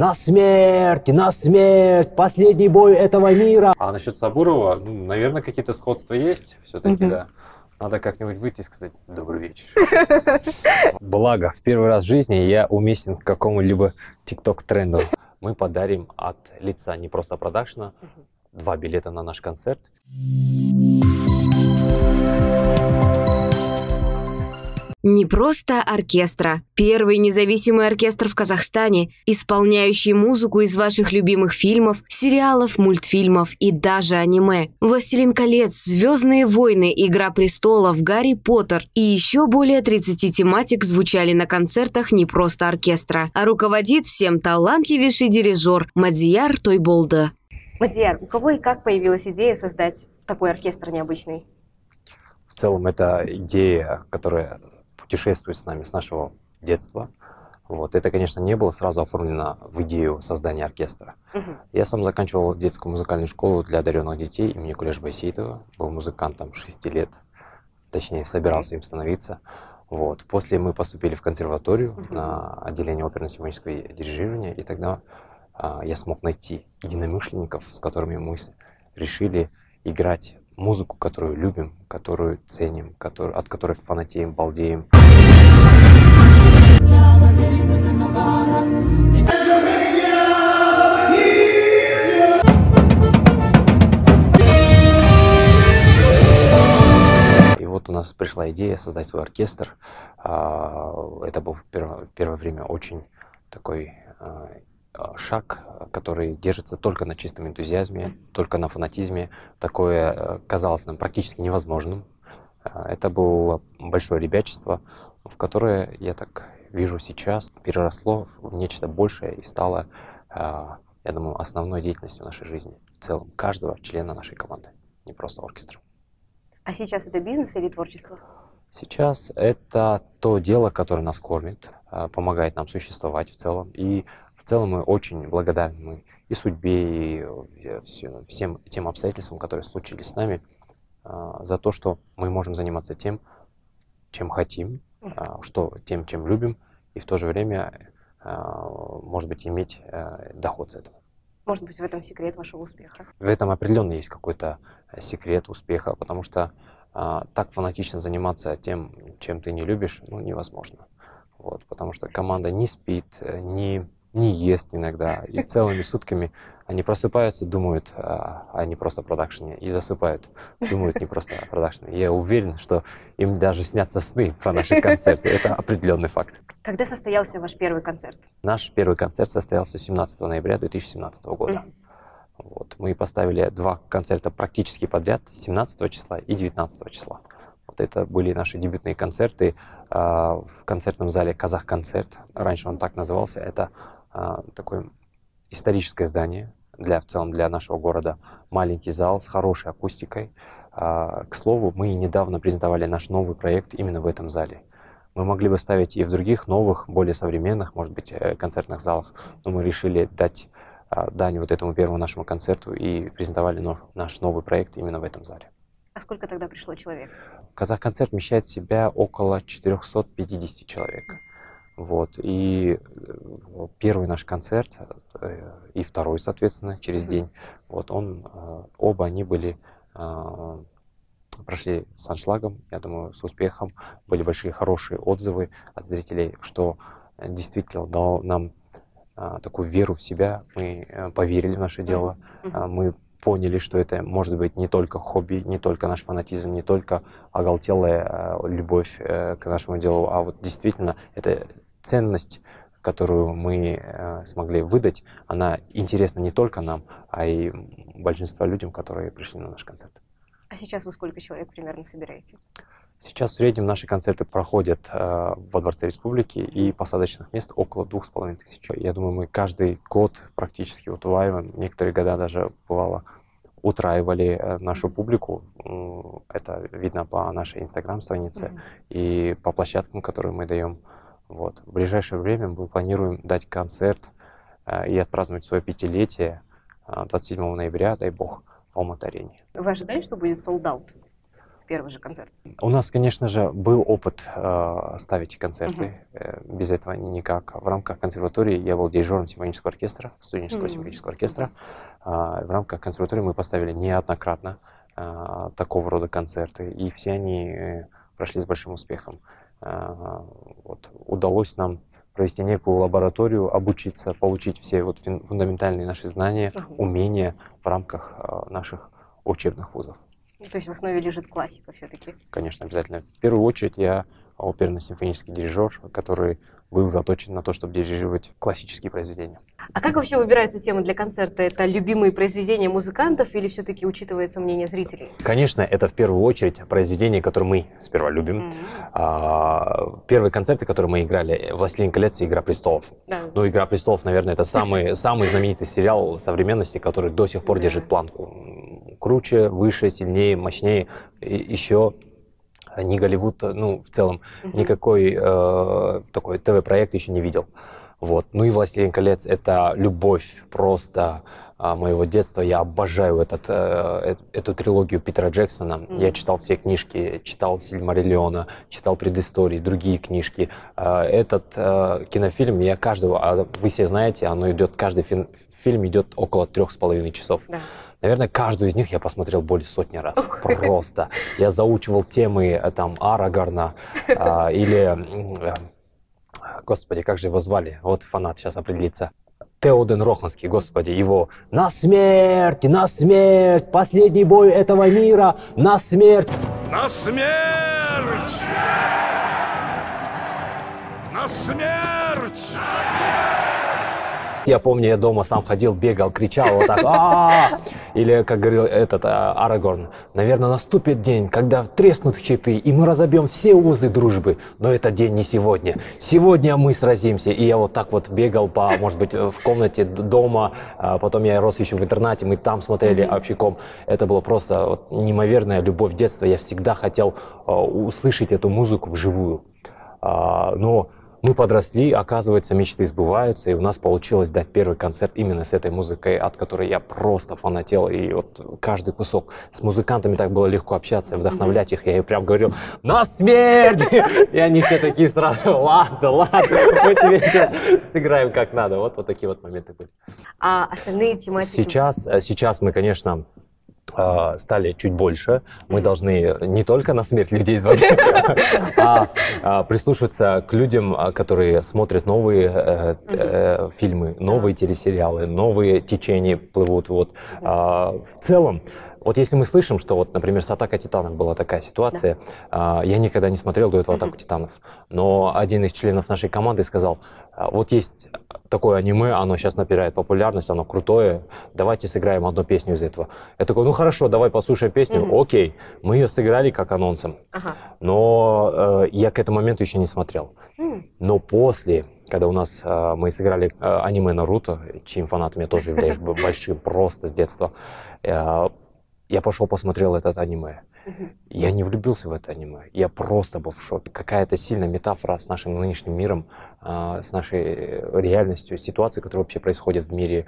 на смерть, последний бой этого мира. А насчет Сабурова, ну, наверное, какие-то сходства есть все-таки, да. Надо как-нибудь выйти и сказать «добрый вечер». Благо, в первый раз в жизни я уместен к какому-либо тикток-тренду. Мы подарим от лица не просто продакшена 2 билета на наш концерт. Не просто оркестра. Первый независимый оркестр в Казахстане, исполняющий музыку из ваших любимых фильмов, сериалов, мультфильмов и даже аниме. «Властелин колец», «Звездные войны», «Игра престолов», «Гарри Поттер» и еще более 30 тематик звучали на концертах не просто оркестра. А руководит всем талантливейший дирижер Мадзияр Тойболды. Мадзияр, у кого и как появилась идея создать такой оркестр необычный? В целом, это идея, которая путешествует с нами с нашего детства. Вот. Это, конечно, не было сразу оформлено в идею создания оркестра. Я сам заканчивал детскую музыкальную школу для одаренных детей имени Кулеш Байсеитова. Был музыкантом 6 лет, точнее, собирался им становиться. Вот. После мы поступили в консерваторию на отделение оперно-симфонического дирижирования, и тогда я смог найти единомышленников, с которыми мы решили играть музыку, которую любим, которую ценим, от которой фанатеем, балдеем. И вот у нас пришла идея создать свой оркестр. Это был в первое время очень такой шаг, который держится только на чистом энтузиазме, только на фанатизме. Такое казалось нам практически невозможным. Это было большое ребячество, в которое, я так вижу сейчас, переросло в нечто большее и стало, я думаю, основной деятельностью нашей жизни. В целом, каждого члена нашей команды, не просто оркестра. А сейчас это бизнес или творчество? Сейчас это то дело, которое нас кормит, помогает нам существовать в целом. И в целом мы очень благодарны и судьбе, и всем тем обстоятельствам, которые случились с нами, за то, что мы можем заниматься тем, чем хотим, тем, чем любим, и в то же время, может быть, иметь доход с этого. Может быть, в этом секрет вашего успеха? В этом определенно есть какой-то секрет успеха, потому что так фанатично заниматься тем, чем ты не любишь, ну, невозможно. Вот, потому что команда не спит, не ест иногда, и целыми сутками они просыпаются, думают о не просто продакшене, и засыпают, думают не просто о продакшене. Я уверен, что им даже снятся сны про наши концерты. Это определенный факт. Когда состоялся ваш первый концерт? Наш первый концерт состоялся 17 ноября 2017 года. Вот. Мы поставили 2 концерта практически подряд, 17 числа и 19 числа. Вот это были наши дебютные концерты в концертном зале «Казах-концерт». Раньше он так назывался. Это такое историческое здание в целом для нашего города. Маленький зал с хорошей акустикой. К слову, мы недавно презентовали наш новый проект именно в этом зале. Мы могли бы ставить и в других новых, более современных, может быть, концертных залах, но мы решили дать дань вот этому первому нашему концерту и презентовали наш новый проект именно в этом зале. А сколько тогда пришло человек? Казах-концерт вмещает в себя около 450 человек. Вот. И первый наш концерт и второй, соответственно, через день, вот оба они прошли с аншлагом, я думаю, с успехом. Были большие хорошие отзывы от зрителей, что действительно дал нам такую веру в себя. Мы поверили в наше дело, мы поняли, что это может быть не только хобби, не только наш фанатизм, не только оголтелая любовь к нашему делу, а вот действительно это ценность, которую мы смогли выдать, она интересна не только нам, а и большинству людям, которые пришли на наш концерт. А сейчас вы сколько человек примерно собираете? Сейчас в среднем наши концерты проходят во Дворце Республики, и посадочных мест около 2500. Я думаю, мы каждый год практически удваиваем. Некоторые года даже, бывало, утраивали нашу публику. Это видно по нашей инстаграм-странице и по площадкам, которые мы даем. Вот. В ближайшее время мы планируем дать концерт и отпраздновать свое 5-летие 27 ноября, дай бог, в Алматы-арене. Вы ожидаете, что будет sold out? первый же концерт? У нас, конечно же, был опыт ставить концерты. Без этого никак. В рамках консерватории я был дирижером симфонического оркестра, студенческого симфонического оркестра. В рамках консерватории мы поставили неоднократно такого рода концерты, и все они прошли с большим успехом. Вот. Удалось нам провести некую лабораторию, обучиться, получить все вот фундаментальные наши знания, умения в рамках наших учебных вузов. То есть в основе лежит классика все-таки? Конечно, обязательно. В первую очередь я оперно-симфонический дирижер, который был заточен на то, чтобы дирижировать классические произведения. А как вообще выбираются темы для концерта? Это любимые произведения музыкантов или все-таки учитывается мнение зрителей? Конечно, это в первую очередь произведения, которые мы сперва любим. Первые концерты, которые мы играли, «Властелин колец» и «Игра престолов». Да. Ну, «Игра престолов», наверное, это самый знаменитый сериал современности, который до сих пор держит планку. Круче, выше, сильнее, мощнее. И еще ни Голливуд, ну, в целом, никакой такой ТВ-проект еще не видел. Вот. Ну и «Властелин колец» — это любовь просто моего детства. Я обожаю эту трилогию Питера Джексона. Я читал все книжки, читал «Сильмариллиона», читал предыстории, другие книжки. Этот кинофильм, я каждого, вы все знаете, оно идет, каждый фильм идет около 3,5 часов. Да. Наверное, каждую из них я посмотрел более сотни раз. Просто. Я заучивал темы там Арагорна или... Господи, как же его звали? Вот фанат сейчас определится. Теоден Роханский, господи, его «На смерть! На смерть! Последний бой этого мира! На смерть!» На смерть! На смерть! Я помню, я дома сам ходил, бегал, кричал вот так. А-а-а! Или, как говорил этот Арагорн, наверное, наступит день, когда треснут щиты, и мы разобьем все узы дружбы. Но этот день не сегодня. Сегодня мы сразимся. И я вот так вот бегал по, может быть, в комнате дома. Потом я рос еще в интернате, мы там смотрели общиком. Это было просто вот неимоверная любовь детства. Я всегда хотел услышать эту музыку вживую. Но мы подросли, оказывается, мечты сбываются, и у нас получилось дать первый концерт именно с этой музыкой, от которой я просто фанател, и вот каждый кусок. С музыкантами так было легко общаться, вдохновлять их, я ей прям говорил «На смерть!» И они все такие сразу «Ладно, мы тебе сейчас сыграем как надо». Вот такие вот моменты были. А остальные тематики? Сейчас мы, конечно, стали чуть больше. Мы должны не только на смерть людей звонить, а прислушиваться к людям, которые смотрят новые фильмы, новые телесериалы, новые течения плывут. Вот. В целом, вот если мы слышим, что, вот, например, с «Атакой титанов» была такая ситуация, я никогда не смотрел до этого «Атаку титанов», но один из членов нашей команды сказал: вот есть такое аниме, оно сейчас набирает популярность, оно крутое, давайте сыграем одну песню из этого. Я такой: ну хорошо, давай послушаем песню. Окей, мы ее сыграли как анонсом, но я к этому моменту еще не смотрел. Но после, когда у нас мы сыграли аниме «Наруто», чьим фанатом я тоже являюсь большим просто с детства, я пошел посмотрел этот аниме. Я не влюбился в это аниме. Я просто был в шоке. Какая-то сильная метафора с нашим нынешним миром, с нашей реальностью, ситуацией, которая вообще происходит в мире,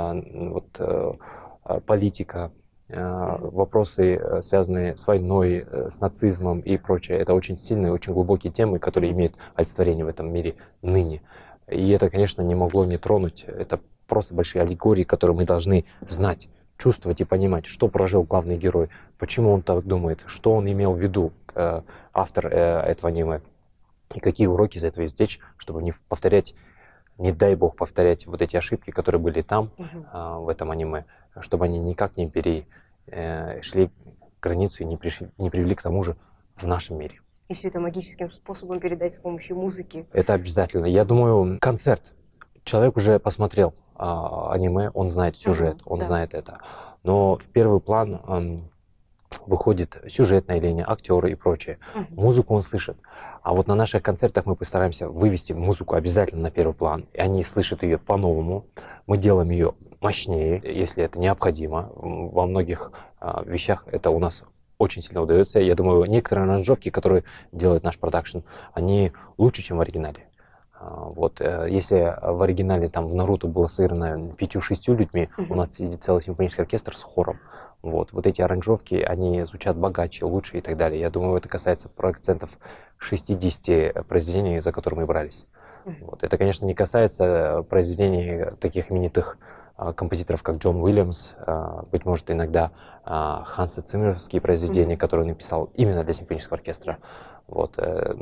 политика, вопросы, связанные с войной, с нацизмом и прочее. Это очень сильные, очень глубокие темы, которые имеют олицетворение в этом мире ныне. И это, конечно, не могло не тронуть. Это просто большие аллегории, которые мы должны знать, чувствовать и понимать, что прожил главный герой, почему он так думает, что он имел в виду, автор этого аниме, и какие уроки из этого извлечь, чтобы не повторять, не дай бог повторять вот эти ошибки, которые были там, в этом аниме, чтобы они никак не перешли границу и не привели к тому же в нашем мире. И все это магическим способом передать с помощью музыки. Это обязательно. Я думаю, концерт. Человек уже посмотрел аниме, он знает сюжет, он знает это. Но в первый план выходит сюжетная линия, актеры и прочее. Музыку он слышит. А вот на наших концертах мы постараемся вывести музыку обязательно на первый план. И они слышат ее по-новому. Мы делаем ее мощнее, если это необходимо. Во многих вещах это у нас очень сильно удается. Я думаю, некоторые аранжировки, которые делает наш продакшн, они лучше, чем в оригинале. Вот, если в оригинале там в «Наруто» было сыграно 5-6 людьми, у нас сидит целый симфонический оркестр с хором. Вот эти аранжировки, они звучат богаче, лучше и так далее. Я думаю, это касается процентов 60 произведений, за которые мы брались. Вот. Это, конечно, не касается произведений таких именитых композиторов, как Джон Уильямс, быть может, иногда Ханса Циммеровские произведения, которые он написал именно для симфонического оркестра. Вот,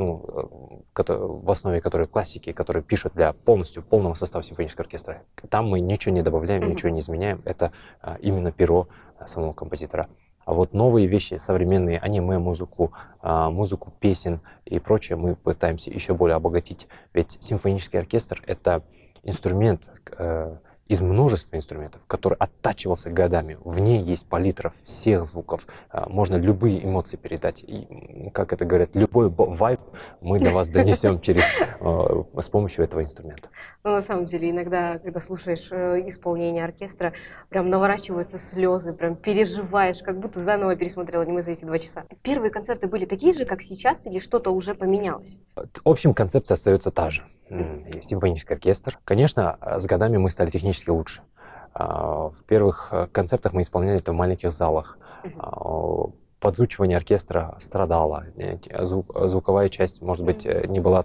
в основе которой классики, которые пишут для полного состава симфонического оркестра. Там мы ничего не добавляем, ничего не изменяем. Это именно перо самого композитора. А вот новые вещи, современные аниме-музыку, музыку песен и прочее мы пытаемся еще более обогатить. Ведь симфонический оркестр — это инструмент из множества инструментов, который оттачивался годами. В ней есть палитра всех звуков. Можно любые эмоции передать. И, как это говорят, любой вайб мы до вас донесем с помощью этого инструмента. Но на самом деле, иногда, когда слушаешь исполнение оркестра, прям наворачиваются слезы, прям переживаешь, как будто заново пересмотрел аниме за эти 2 часа. Первые концерты были такие же, как сейчас, или что-то уже поменялось? В общем, концепция остается та же. Симфонический оркестр. Конечно, с годами мы стали технически лучше. В первых концертах мы исполняли это в маленьких залах. Подзвучивание оркестра страдало. Звуковая часть, может быть, не была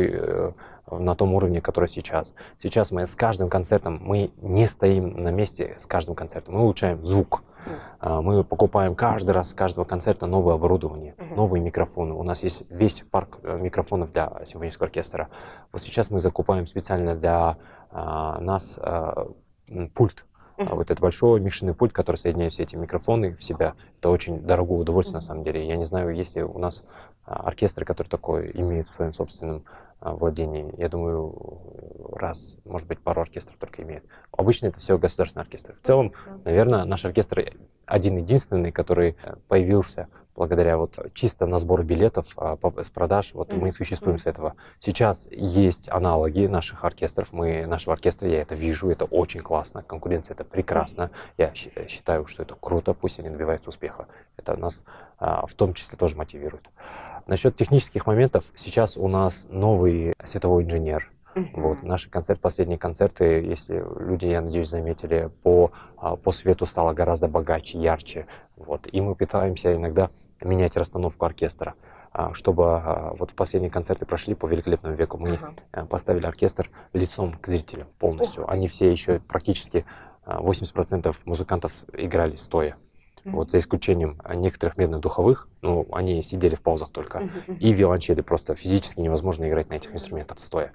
на том уровне, который сейчас. Сейчас мы с каждым концертом, мы не стоим на месте с каждым концертом. Мы улучшаем звук. Мы покупаем каждый раз с каждого концерта новое оборудование, новые микрофоны. У нас есть весь парк микрофонов для симфонического оркестра. Вот сейчас мы закупаем специально для нас пульт. Вот это большой микшерный пульт, который соединяет все эти микрофоны в себя. Это очень дорогое удовольствие на самом деле. Я не знаю, есть ли у нас оркестры, которые такое имеют в своем собственном владении. Я думаю, может быть, пару оркестров только имеют. Обычно это все государственные оркестры. В целом, наверное, наш оркестр один-единственный, который появился благодаря чисто на сбор билетов с продаж. Мы существуем с этого. Сейчас есть аналоги наших оркестров. Нашего оркестра, я это вижу, это очень классно. Конкуренция — это прекрасно. Я считаю, что это круто, пусть они добиваются успеха. Это нас в том числе тоже мотивирует. Насчет технических моментов, сейчас у нас новый световой инженер. Наши последние концерты, если люди, я надеюсь, заметили, по свету стало гораздо богаче, ярче. И мы пытаемся иногда менять расстановку оркестра. Чтобы в последние концерты прошли по великолепному веку, мы поставили оркестр лицом к зрителям полностью. Они все еще практически 80% музыкантов играли стоя. За исключением некоторых медно-духовых, они сидели в паузах только. И виолончели просто физически невозможно играть на этих инструментах стоя.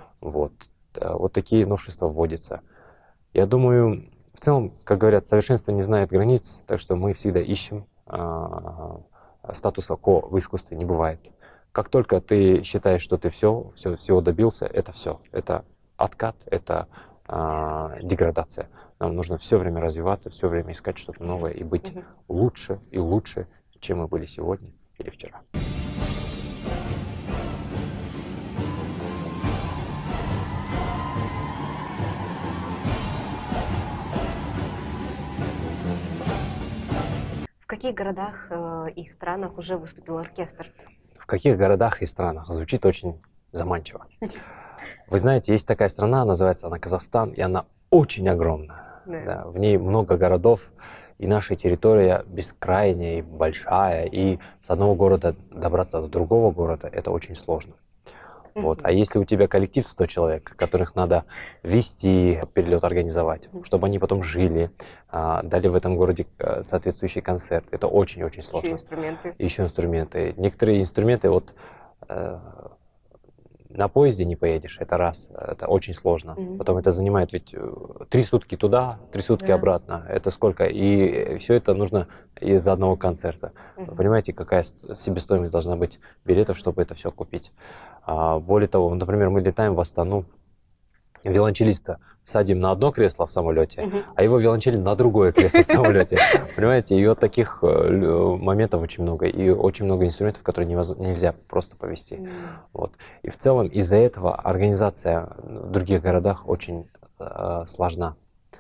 Такие новшества вводятся. Я думаю, в целом, как говорят, совершенство не знает границ, так что мы всегда ищем. Статуса ко в искусстве не бывает. Как только ты считаешь, что ты всего добился, это все. Это откат, это деградация. Нам нужно все время развиваться, все время искать что-то новое и быть лучше и лучше, чем мы были сегодня или вчера. В каких городах и странах уже выступил оркестр? В каких городах и странах? Звучит очень заманчиво. Вы знаете, есть такая страна, называется она Казахстан, и она очень огромна. Да, в ней много городов, и наша территория бескрайняя и большая, и с одного города добраться до другого города — это очень сложно. А если у тебя коллектив 100 человек, которых надо вести, перелет организовать, чтобы они потом жили, дали в этом городе соответствующий концерт, это очень-очень сложно. Еще инструменты. Некоторые инструменты на поезде не поедешь, это раз, это очень сложно. Потом это занимает ведь 3 сутки туда, 3 сутки обратно. Это сколько? И все это нужно из-за одного концерта. Вы понимаете, какая себестоимость должна быть билетов, чтобы это все купить? Более того, например, мы летаем в Астану, виолончелиста садим на одно кресло в самолете, а его виолончели на другое кресло в самолете. Понимаете, и таких моментов очень много, и очень много инструментов, которые нельзя просто повезти. И в целом из-за этого организация в других городах очень сложна.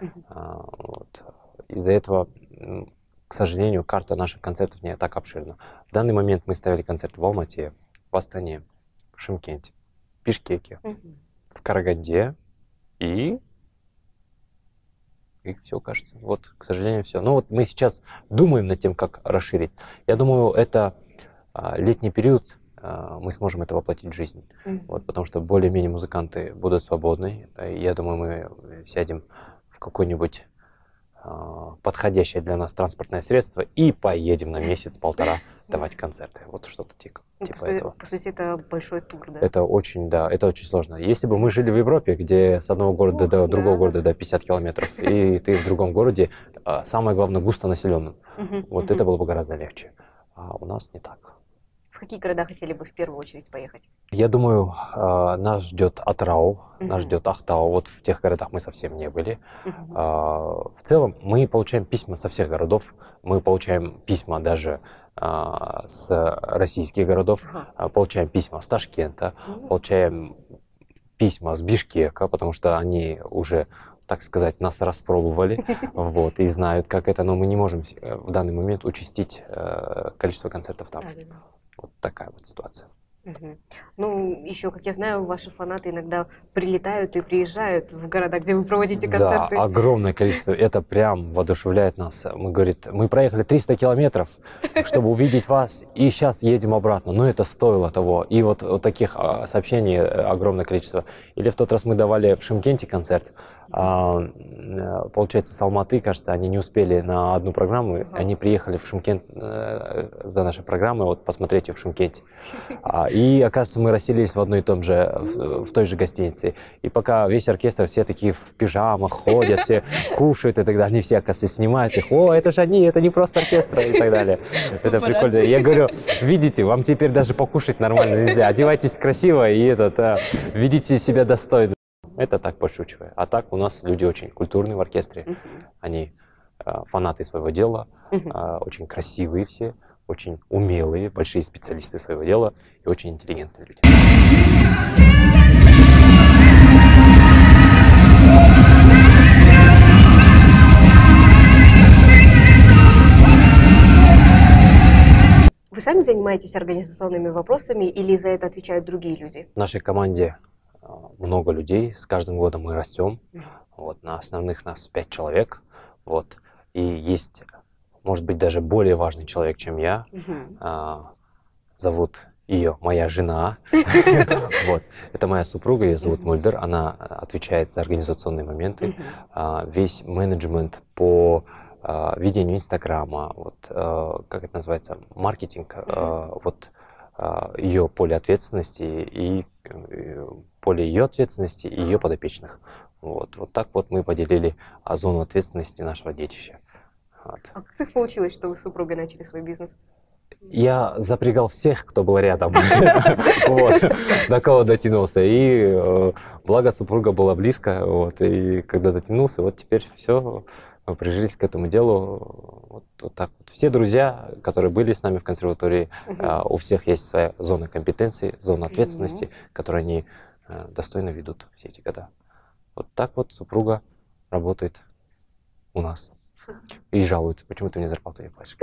Из-за этого, к сожалению, карта наших концертов не так обширна. В данный момент мы ставили концерт в Алмате, в Астане, в Шымкенте, в Бишкеке, в Караганде и И все, кажется. Вот, к сожалению, все. Ну вот мы сейчас думаем над тем, как расширить. Я думаю, это летний период, мы сможем это воплотить в жизнь. Вот, потому что более-менее музыканты будут свободны. Я думаю, мы сядем в какой-нибудь подходящее для нас транспортное средство и поедем на месяц-полтора давать концерты. Вот что-то типа этого. По сути, это большой тур, да? Это очень, да, это очень сложно. Если бы мы жили в Европе, где с одного города до другого города до 50 километров, и ты в другом городе, самое главное, густонаселенном, вот это было бы гораздо легче. А у нас не так. В какие города хотели бы в первую очередь поехать? Я думаю, нас ждет Атырау, нас ждет Ахтау. Вот в тех городах мы совсем не были. В целом мы получаем письма со всех городов. Мы получаем письма даже с российских городов, получаем письма с Ташкента, получаем письма с Бишкека, потому что они уже, так сказать, нас распробовали, вот, и знают, как это, но мы не можем в данный момент участить количество концертов там. Вот такая вот ситуация. Ну, еще, как я знаю, ваши фанаты иногда прилетают и приезжают в города, где вы проводите концерты. Да, огромное количество. Это прям воодушевляет нас. Мы, говорит, мы проехали 300 километров, чтобы увидеть вас, и сейчас едем обратно. Но это стоило того. И вот таких сообщений огромное количество. Или в тот раз мы давали в Шымкенте концерт. Получается, с Алматы, кажется, они не успели на одну программу. Они приехали в Шымкент за нашей программой, вот посмотреть ее в Шымкенте. И, оказывается, мы расселились в одной и том же, в той же гостинице. И пока весь оркестр, все такие в пижамах ходят, все кушают и так далее, они все, оказывается, снимают их. О, это же они, это не просто оркестр и так далее. Это прикольно. Я говорю, видите, вам теперь даже покушать нормально нельзя. Одевайтесь красиво и ведите себя достойно. Это так подшучивая. А так у нас люди очень культурные в оркестре. Они фанаты своего дела, очень красивые все, очень умелые, большие специалисты своего дела и очень интеллигентные люди. Вы сами занимаетесь организационными вопросами или за это отвечают другие люди? В нашей команде много людей, с каждым годом мы растем. Вот, на основных нас 5 человек. Вот, и есть, может быть, даже более важный человек, чем я. Зовут ее моя жена. Вот. Это моя супруга, ее зовут Мульдер. Она отвечает за организационные моменты. Весь менеджмент по ведению Инстаграма, вот, как это называется, маркетинг, вот, ее поле ответственности и поле ее ответственности и ее подопечных. Вот, вот так вот мы поделили зону ответственности нашего детища. Вот. А как так получилось, что вы с супругой начали свой бизнес? Я запрягал всех, кто был рядом, до кого дотянулся. И благо супруга была близко, и когда дотянулся, вот теперь все, мы прижились к этому делу. Вот так вот. Все друзья, которые были с нами в консерватории, у всех есть своя зона компетенции, зона ответственности, которую они достойно ведут все эти года. Вот так вот супруга работает у нас. И жалуется, почему ты мне зарплату не платишь.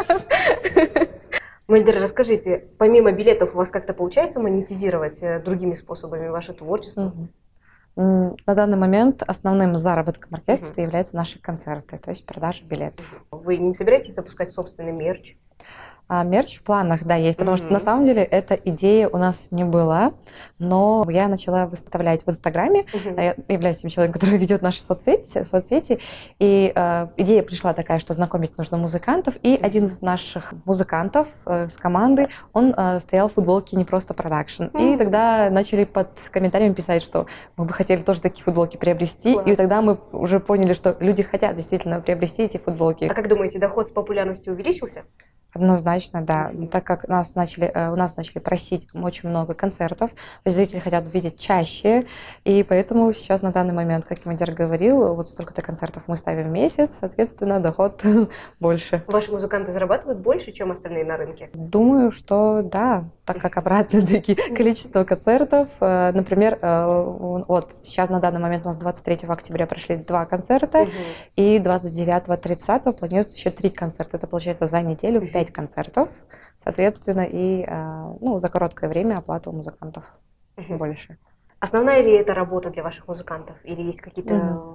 Мульдер, расскажите, помимо билетов у вас как-то получается монетизировать другими способами ваше творчество? На данный момент основным заработком оркестра являются наши концерты, то есть продажа билетов. Вы не собираетесь запускать собственный мерч? Мерч в планах, да, есть, потому что на самом деле эта идея у нас не была, но я начала выставлять в Инстаграме, я являюсь тем человеком, который ведет наши соцсети, и идея пришла такая, что знакомить нужно музыкантов, и один из наших музыкантов с команды, он стоял в футболке «Не просто продакшн», и тогда начали под комментариями писать, что мы бы хотели тоже такие футболки приобрести, и тогда мы уже поняли, что люди хотят действительно приобрести эти футболки. А как думаете, доход с популярностью увеличился? Однозначно, да. Так как у нас начали просить очень много концертов, то есть зрители хотят видеть чаще, и поэтому сейчас на данный момент, как Мульдер говорил, вот столько-то концертов мы ставим в месяц, соответственно, доход больше. Ваши музыканты зарабатывают больше, чем остальные на рынке? Думаю, что да, так как обратно-таки количество концертов, например, вот сейчас на данный момент у нас 23 октября прошли 2 концерта, и 29-30 планируется еще 3 концерта, это получается за неделю 5 концертов, соответственно, и за короткое время оплата у музыкантов больше. Основная ли это работа для ваших музыкантов? Или есть какие-то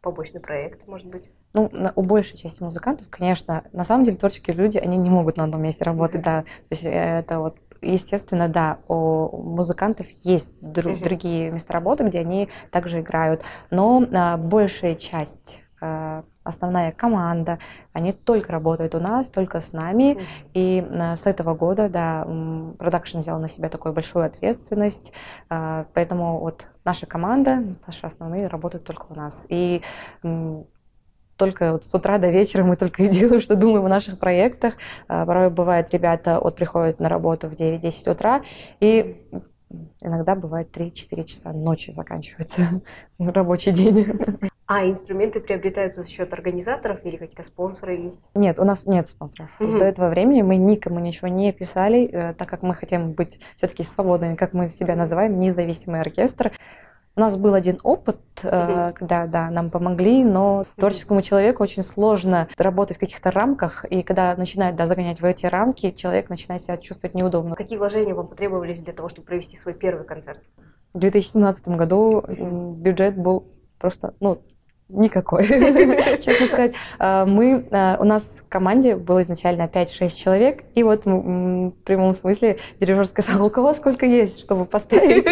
побочный проект, может быть? Ну, у большей части музыкантов, конечно, на самом деле творческие люди, они не могут на одном месте работать, да. То есть это вот, естественно, да, у музыкантов есть другие места работы, где они также играют, но большая часть, основная команда, они только работают у нас, только с нами, и с этого года, да, продакшн взял на себя такую большую ответственность, поэтому вот наша команда, наши основные работают только у нас, и только вот с утра до вечера мы только и делаем, что думаем о наших проектах. Порой бывает, ребята приходят на работу в 9-10 утра, и иногда бывает 3-4 часа ночи заканчивается рабочий день. А инструменты приобретаются за счет организаторов или какие-то спонсоры есть? Нет, у нас нет спонсоров. До этого времени мы никому ничего не писали, так как мы хотим быть все-таки свободными, как мы себя называем, независимый оркестр. У нас был один опыт, когда, да, нам помогли, но творческому человеку очень сложно работать в каких-то рамках, и когда начинают, да, загонять в эти рамки, человек начинает себя чувствовать неудобно. Какие вложения вам потребовались для того, чтобы провести свой первый концерт? В 2017 году бюджет был просто, никакой, честно сказать. У нас в команде было изначально 5-6 человек, и вот в прямом смысле дирижер сказал, у кого сколько есть, чтобы поставить.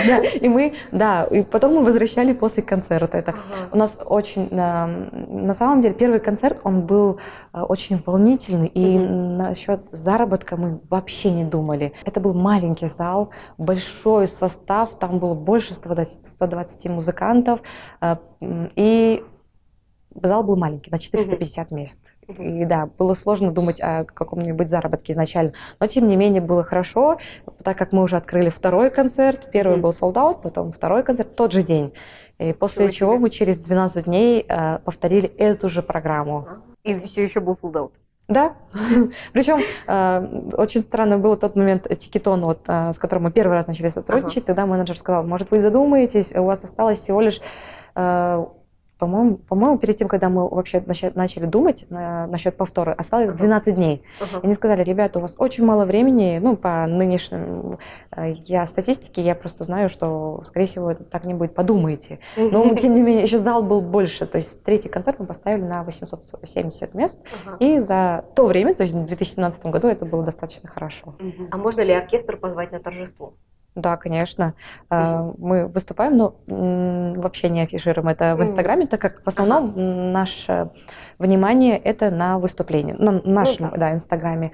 И потом мы возвращали после концерта. Это у нас очень, на самом деле, первый концерт, он был очень волнительный, и насчет заработка мы вообще не думали. Это был маленький зал, большой состав, там было больше 120 музыкантов, и зал был маленький, на 450 мест. И да, было сложно думать о каком-нибудь заработке изначально. Но тем не менее было хорошо, так как мы уже открыли второй концерт. Первый был sold out, потом второй концерт, тот же день. И после чего мы через 12 дней повторили эту же программу. И все еще был sold out? Да, причем очень странно было тот момент, Тикетон, вот, с которым мы первый раз начали сотрудничать, тогда менеджер сказал, может, вы задумаетесь, у вас осталось всего лишь, по-моему, перед тем, когда мы вообще начали думать насчет повтора, осталось 12 дней. Они сказали, ребята, у вас очень мало времени, по нынешним статистике, я просто знаю, что, скорее всего, так не будет, подумайте. Но, тем не менее, еще зал был больше, то есть третий концерт мы поставили на 870 мест, и за то время, то есть в 2017 году, это было достаточно хорошо. А можно ли оркестр позвать на торжество? Да, конечно. Мы выступаем, но вообще не афишируем это в Инстаграме, так как в основном наше внимание это на выступлении, на нашем Инстаграме.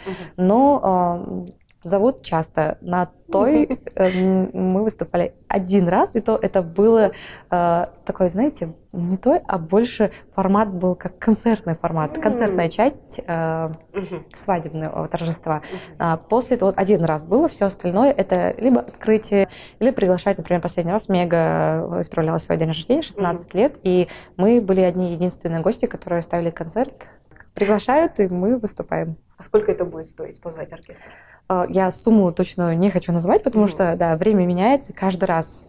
Но зовут часто. На той мы выступали один раз, и то это было такой, знаете, не той, а больше формат был как концертный формат, концертная часть свадебного торжества. После этого один раз было, все остальное это либо открытие, или приглашать, например, последний раз Мега исправляла свой день рождения, 16 лет, и мы были одни единственные гости, которые ставили концерт. Приглашают, и мы выступаем. А сколько это будет стоить, позвать оркестр? Я сумму точно не хочу называть, потому что, да, время меняется каждый раз.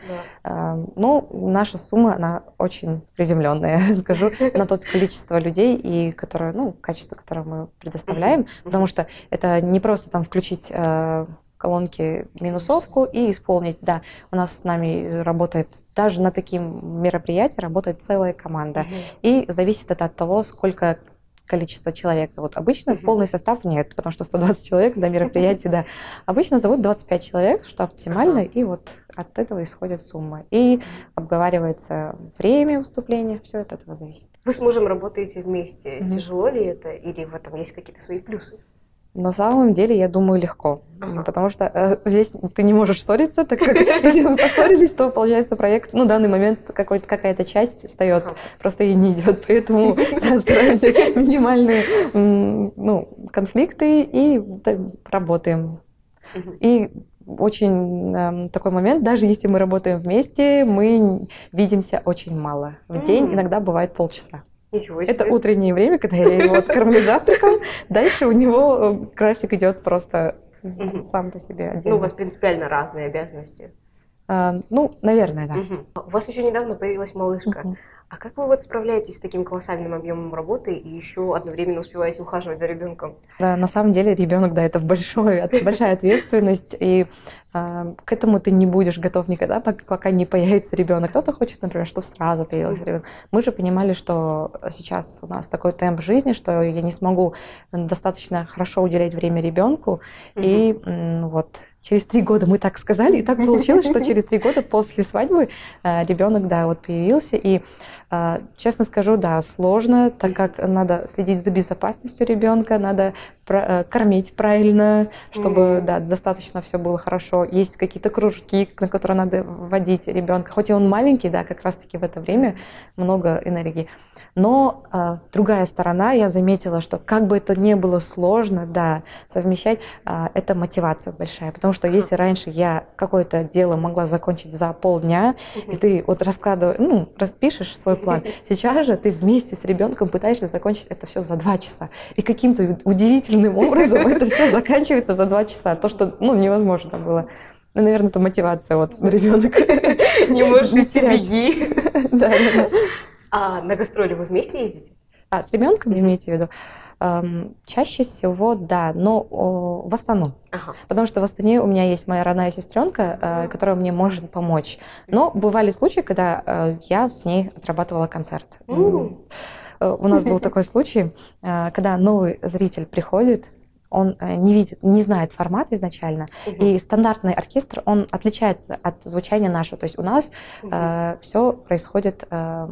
Но наша сумма, она очень приземленная, скажу, на то количество людей и которое, качество, которое мы предоставляем, потому что это не просто там включить колонки минусовку и исполнить. Да, у нас с нами работает, даже на таким мероприятиям работает целая команда. И зависит это от того, сколько количество человек зовут. Обычно полный состав нет, потому что 120 человек до мероприятия, да. Обычно зовут 25 человек, что оптимально, и вот от этого исходит сумма. И обговаривается время выступления, все от этого зависит. Вы с мужем работаете вместе. Тяжело ли это, или в этом есть какие-то свои плюсы? На самом деле, я думаю, легко, потому что здесь ты не можешь ссориться, так как если вы поссорились, то, получается, проект, в данный момент какая-то часть встает, просто и не идет, поэтому стараемся минимальные конфликты и работаем. И очень такой момент, даже если мы работаем вместе, мы видимся очень мало. В день иногда бывает полчаса. Ничего себе. Это утреннее время, когда я его кормлю завтраком. Дальше у него график идет просто сам по себе отдельно. У вас принципиально разные обязанности. Наверное, да. У вас еще недавно появилась малышка. А как вы справляетесь с таким колоссальным объемом работы и еще одновременно успеваете ухаживать за ребенком? Да, на самом деле ребенок, да, это большая ответственность, и к этому ты не будешь готов никогда, пока не появится ребенок. Кто-то хочет, например, чтобы сразу появился ребенок. Мы же понимали, что сейчас у нас такой темп жизни, что я не смогу достаточно хорошо уделять время ребенку. И вот через 3 года мы так сказали, и так получилось, что через 3 года после свадьбы ребенок, да, вот появился. И честно скажу, да, сложно, так как надо следить за безопасностью ребенка, надо кормить правильно, чтобы, да, достаточно все было хорошо. Есть какие-то кружки, на которые надо вводить ребенка. Хоть и он маленький, да, как раз-таки в это время много энергии. Но другая сторона, я заметила, что как бы это ни было сложно, да, совмещать, это мотивация большая. Потому что если раньше я какое-то дело могла закончить за полдня, и ты вот раскладываешь, распишешь свой план, сейчас же ты вместе с ребенком пытаешься закончить это все за 2 часа. И каким-то удивительным образом это все заканчивается за 2 часа. То, что невозможно было. Ну, наверное, это мотивация. Вот ребенок не можешь идти, беги. Да. А на гастроли вы вместе ездите? С ребенком имеете в виду? Чаще всего, да, но в основном. Потому что в Астане у меня есть моя родная сестренка, которая мне может помочь. Но бывали случаи, когда я с ней отрабатывала концерт. У нас был такой случай, когда новый зритель приходит, он не видит, не знает формат изначально, и стандартный оркестр, он отличается от звучания нашего. То есть у нас все происходит,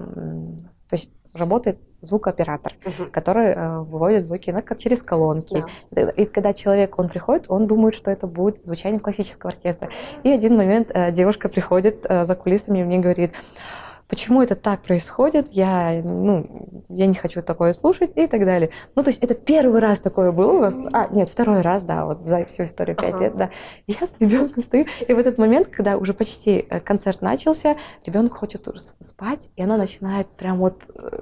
то есть работает звукооператор, который выводит звуки через колонки. И когда человек, он приходит, он думает, что это будет звучание классического оркестра. И один момент девушка приходит за кулисами и мне говорит: почему это так происходит, я не хочу такое слушать и так далее. Ну, то есть это первый раз такое было у нас. Нет, второй раз, да, вот за всю историю 5 лет, да. Я с ребенком стою, и в этот момент, когда уже почти концерт начался, ребенок хочет спать, и она начинает прям вот,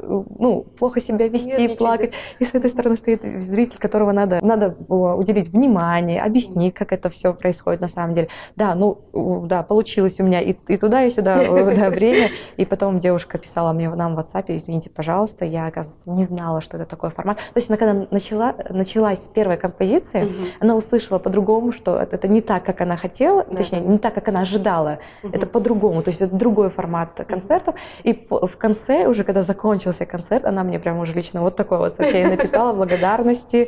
плохо себя вести, плакать. И с этой стороны стоит зритель, которого надо уделить внимание, объяснить, как это все происходит на самом деле. Да, получилось у меня и туда, и сюда время, и потом девушка писала нам в WhatsApp: извините, пожалуйста, я, оказывается, не знала, что это такой формат. То есть она, когда началась первая композиция, она услышала по-другому, что это не так, как она хотела, точнее, не так, как она ожидала, это по-другому, то есть это другой формат концертов. И в конце, уже когда закончился концерт, она мне прямо уже лично вот такое вот сообщение написала, благодарности.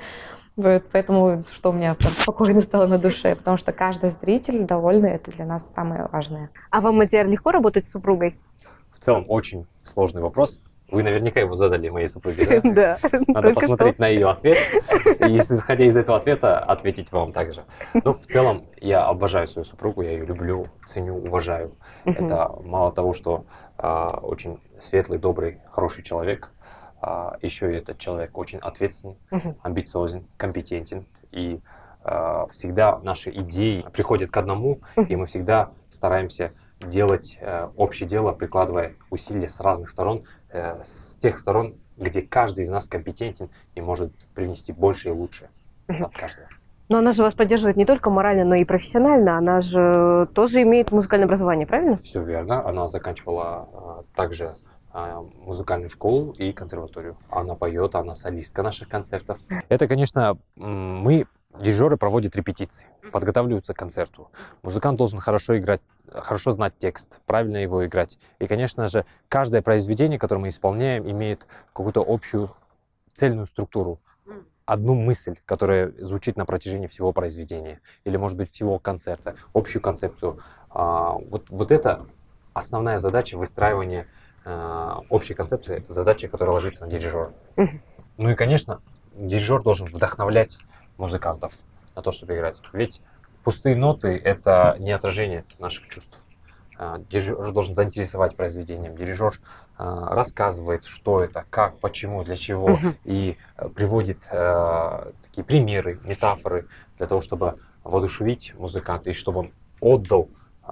Поэтому что у меня прям спокойно стало на душе, потому что каждый зритель довольный, это для нас самое важное. А вам, Мадияр, легко работать с супругой? В целом, очень сложный вопрос. Вы наверняка его задали моей супруге, да? Да. Надо посмотреть на ее ответ, и, исходя из этого ответа, ответить вам также. Но в целом, я обожаю свою супругу, я ее люблю, ценю, уважаю. Это мало того, что очень светлый, добрый, хороший человек, еще и этот человек очень ответственный, амбициозен, компетентен. И всегда наши идеи приходят к одному, и мы всегда стараемся делать общее дело, прикладывая усилия с разных сторон, с тех сторон, где каждый из нас компетентен и может принести больше и лучше от каждого. Но она же вас поддерживает не только морально, но и профессионально. Она же тоже имеет музыкальное образование, правильно? Все верно. Она заканчивала также музыкальную школу и консерваторию. Она поет, она солистка наших концертов. Это, конечно, дирижеры проводят репетиции, подготавливаются к концерту. Музыкант должен хорошо играть, хорошо знать текст, правильно его играть. И, конечно же, каждое произведение, которое мы исполняем, имеет какую-то общую цельную структуру. Одну мысль, которая звучит на протяжении всего произведения, или, может быть, всего концерта, общую концепцию. Вот это основная задача выстраивания общей концепции, задача, которая ложится на дирижера. Ну и, конечно, дирижер должен вдохновлять музыкантов на то, чтобы играть. Ведь пустые ноты — это не отражение наших чувств. Дирижер должен заинтересовать произведением. Дирижер рассказывает, что это, как, почему, для чего, и приводит такие примеры, метафоры для того, чтобы воодушевить музыканта, и чтобы он отдал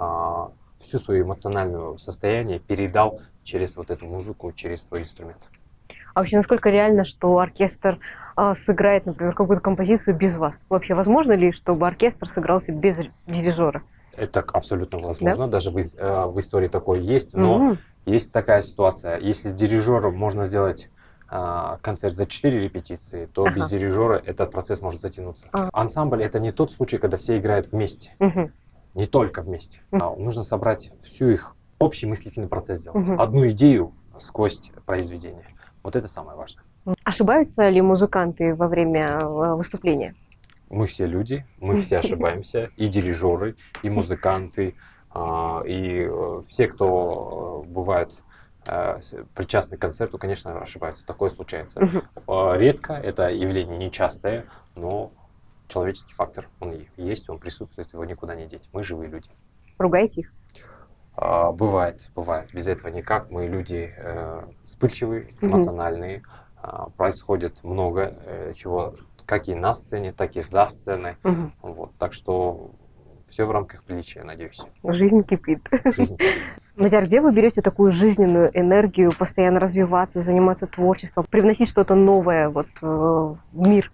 всю свою эмоциональную состояние, передал через вот эту музыку, через свой инструмент. А вообще, насколько реально, что оркестр сыграет, например, какую-то композицию без вас? Вообще, возможно ли, чтобы оркестр сыгрался без дирижера? Это абсолютно возможно, да? Даже в истории такое есть, но есть такая ситуация. Если с дирижером можно сделать концерт за 4 репетиции, то без дирижера этот процесс может затянуться. Ансамбль — это не тот случай, когда все играют вместе. не только вместе. Нужно собрать всю их общий мыслительный процесс сделать. Одну идею сквозь произведение. Вот это самое важное. Ошибаются ли музыканты во время выступления? Мы все люди, мы все ошибаемся. И дирижеры, и музыканты, и все, кто бывает причастны к концерту, конечно, ошибаются. Такое случается. Редко, это явление нечастое, но человеческий фактор, он есть, он присутствует, его никуда не деть. Мы живые люди. Ругаете их? Бывает. Без этого никак. Мы люди вспыльчивые, эмоциональные. Происходит много чего, как и на сцене, так и за сценой. Вот. Так что все в рамках приличия, надеюсь. Жизнь кипит. Жизнь кипит. Мадяр, где вы берете такую жизненную энергию, постоянно развиваться, заниматься творчеством, привносить что-то новое вот, в мир?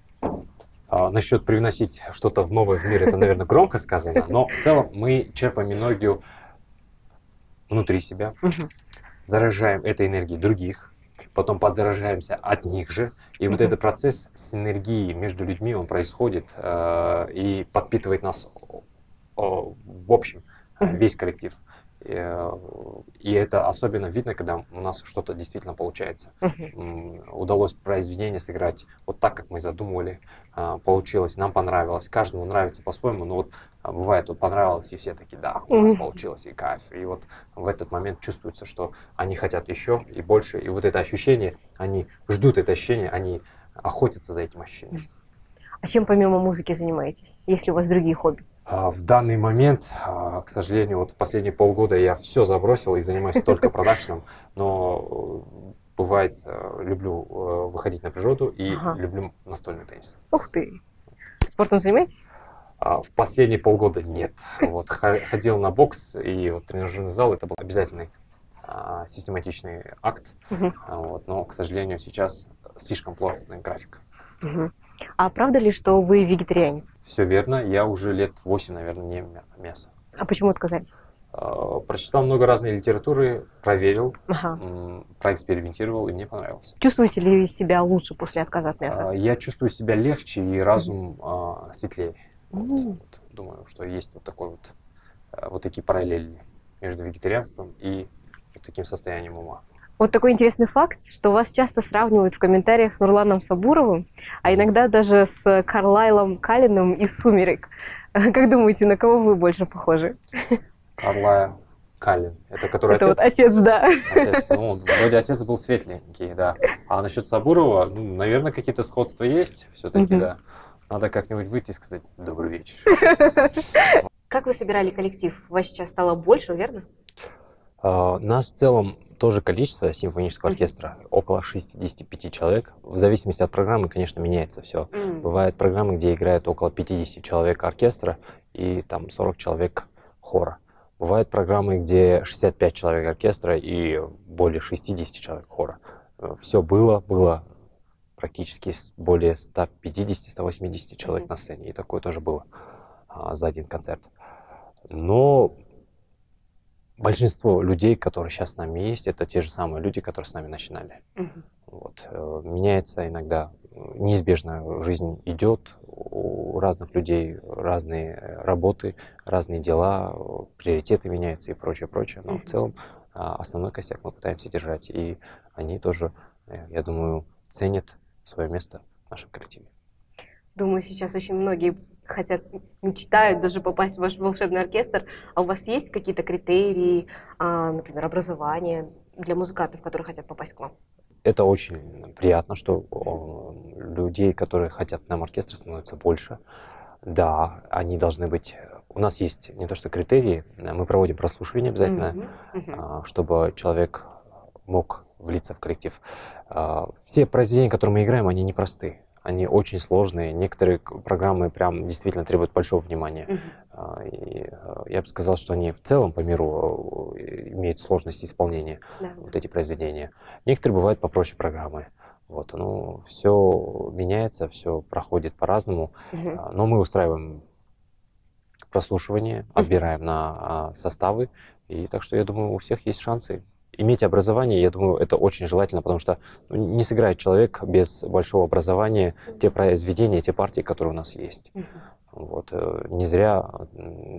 Насчет привносить что-то новое в мир, это, наверное, громко сказано, но в целом мы черпаем энергию внутри себя, заражаем этой энергией других, потом подзаражаемся от них же. И вот этот процесс с энергией между людьми, он происходит и подпитывает нас в общем, весь коллектив. И это особенно видно, когда у нас что-то действительно получается. Удалось произведение сыграть вот так, как мы задумывали. Получилось, нам понравилось. Каждому нравится по-своему, но вот бывает, вот понравилось, и все такие, да, у нас получилось, и кайф. И вот в этот момент чувствуется, что они хотят еще и больше. И вот это ощущение, они ждут это ощущение, они охотятся за этим ощущением. А чем помимо музыки занимаетесь? Есть ли у вас другие хобби? В данный момент, к сожалению, вот в последние полгода я все забросил и занимаюсь только продакшеном, но бывает, люблю выходить на природу и люблю настольный теннис. Ух ты! Спортом занимаетесь? В последние полгода нет. Вот, ходил на бокс, и вот тренажерный зал — это был обязательный систематичный акт, вот, но, к сожалению, сейчас слишком плотный график. А правда ли, что вы вегетарианец? Все верно, я уже лет 8, наверное, не ем мясо. А почему отказались? Прочитал много разной литературы, проверил, проэкспериментировал, и мне понравилось. Чувствуете ли себя лучше после отказа от мяса? Я чувствую себя легче, и разум светлее. Вот, думаю, что есть вот такой вот такие параллели между вегетарианством и вот таким состоянием ума. Вот такой интересный факт, что вас часто сравнивают в комментариях с Нурланом Сабуровым, а иногда даже с Карлайлом Каллиным из «Сумерек». Как думаете, на кого вы больше похожи? Карлайл Каллин. Это который это отец? Вот отец, да. Отец. Ну, вроде отец был светленький, да. А насчет Сабурова, ну, наверное, какие-то сходства есть все-таки, да. Надо как-нибудь выйти и сказать «добрый вечер». Как вы собирали коллектив? Вас сейчас стало больше, верно? Нас в целом тоже количество симфонического оркестра, около 65 человек. В зависимости от программы, конечно, меняется все. Бывают программы, где играет около 50 человек оркестра и там 40 человек хора. Бывают программы, где 65 человек оркестра и более 60 человек хора. Все было практически более 150-180 человек на сцене. И такое тоже было за один концерт. Но большинство людей, которые сейчас с нами есть, это те же самые люди, которые с нами начинали. Вот. Меняется иногда, неизбежно жизнь идет, у разных людей разные работы, разные дела, приоритеты меняются и прочее. Но в целом основной косяк мы пытаемся держать, и они тоже, я думаю, ценят свое место в нашем коллективе. Думаю, сейчас очень многие хотят, мечтают даже попасть в ваш волшебный оркестр. А у вас есть какие-то критерии, например, образование для музыкантов, которые хотят попасть к вам? Это очень приятно, что людей, которые хотят к нам оркестр, становится больше. Да, они должны быть... У нас есть не то что критерии, мы проводим прослушивание обязательно, чтобы человек мог влиться в коллектив. Все произведения, которые мы играем, они непростые. Они очень сложные. Некоторые программы прям действительно требуют большого внимания. И я бы сказал, что они в целом по миру имеют сложность исполнения, вот эти произведения. Некоторые бывают попроще программы. Вот, ну, все меняется, все проходит по-разному. Но мы устраиваем прослушивание, отбираем на составы. И так что я думаю, у всех есть шансы. Иметь образование, я думаю, это очень желательно, потому что не сыграет человек без большого образования те произведения, те партии, которые у нас есть. Вот. Не зря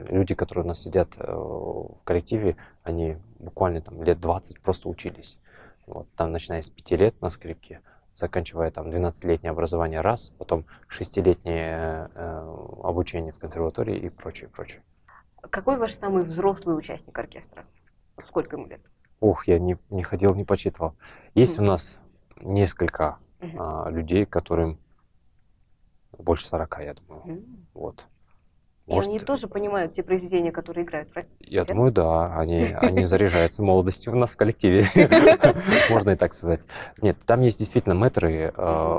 люди, которые у нас сидят в коллективе, они буквально там лет 20 просто учились. Вот, там, начиная с 5 лет на скрипке, заканчивая там 12-летнее образование раз, потом 6-летнее обучение в консерватории и прочее, прочее. Какой ваш самый взрослый участник оркестра? Сколько ему лет? Ух, я не ходил, не почитывал. Есть у нас несколько людей, которым больше 40, я думаю. Вот. И они тоже понимают те произведения, которые играют, правильно? Я думаю, да. Они заряжаются молодостью у нас в коллективе. Можно и так сказать. Нет, там есть действительно мэтры,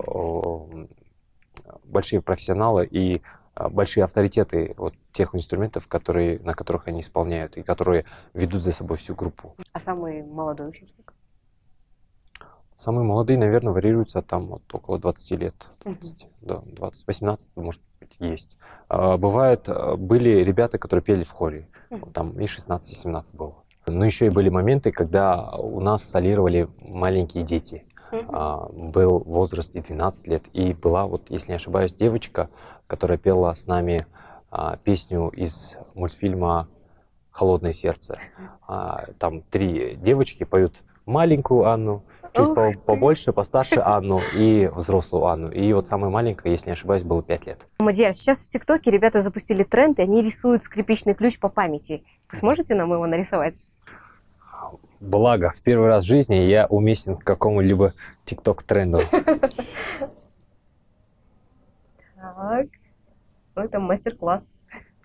большие профессионалы и большие авторитеты вот тех инструментов, на которых они исполняют и которые ведут за собой всю группу. А самый молодой участник? Самые молодые, наверное, варьируются там вот около 20 лет. 20, да, 20, 18, может быть, есть. Были ребята, которые пели в хоре. Там и 16, и 17 было. Но еще и были моменты, когда у нас солировали маленькие дети. Был возраст и 12 лет. И была, вот, если не ошибаюсь, девочка, которая пела с нами песню из мультфильма «Холодное сердце». Там 3 девочки поют маленькую Анну, чуть побольше, постарше Анну и взрослую Анну. И вот самая маленькая, если не ошибаюсь, было 5 лет. Мадияр, сейчас в ТикТоке ребята запустили тренд, и они рисуют скрипичный ключ по памяти. Вы сможете нам его нарисовать? Благо, в первый раз в жизни я уместен к какому-либо ТикТок-тренду. Так, ну это мастер-класс.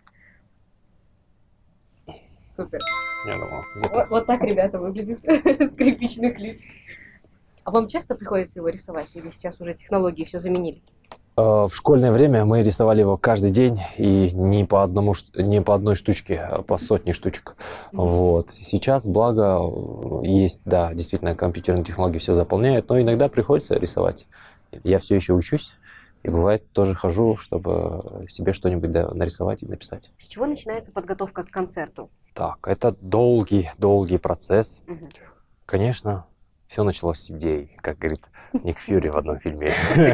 Супер. Я думал, Вот так, ребята, выглядит скрипичный ключ. А вам часто приходится его рисовать, или сейчас уже технологии все заменили? В школьное время мы рисовали его каждый день, и не по одной штучке, а по сотне штучек. Вот. Сейчас, благо, есть, да, действительно, компьютерные технологии все заполняют, но иногда приходится рисовать. Я все еще учусь, и бывает тоже хожу, чтобы себе что-нибудь нарисовать и написать. С чего начинается подготовка к концерту? Так, это долгий процесс. Конечно, все началось с идей, как говорит Ник Фьюри в одном фильме.